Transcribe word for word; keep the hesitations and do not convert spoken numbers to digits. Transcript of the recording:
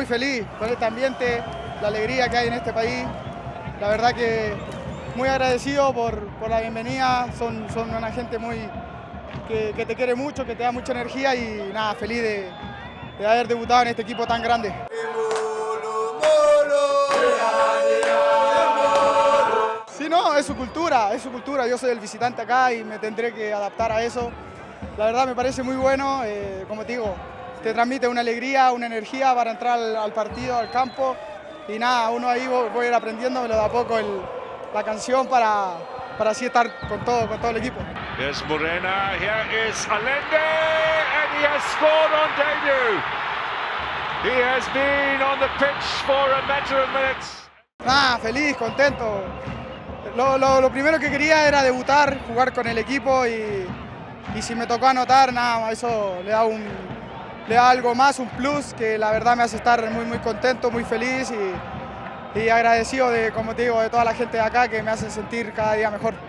feliz con este ambiente, la alegría que hay en este país. La verdad que muy agradecido por, por la bienvenida, son, son una gente muy que, que te quiere mucho, que te da mucha energía y nada, feliz de, de haber debutado en este equipo tan grande. Sí, no, es su cultura, es su cultura. Yo soy el visitante acá y me tendré que adaptar a eso. La verdad me parece muy bueno, eh, como te digo, te transmite una alegría, una energía para entrar al, al partido, al campo. Y nada, uno ahí voy, voy a ir aprendiendo de a poco el, la canción para, para así estar con todo, con todo el equipo. Here's Morena, here is Allende, and he has scored on debut. He has been on the pitch for a matter of minutes. Nada, feliz, contento. Lo, lo, lo primero que quería era debutar, jugar con el equipo y, y si me tocó anotar, nada, eso le da, un, le da algo más, un plus que la verdad me hace estar muy, muy contento, muy feliz y, y agradecido de, como te digo, de toda la gente de acá que me hace sentir cada día mejor.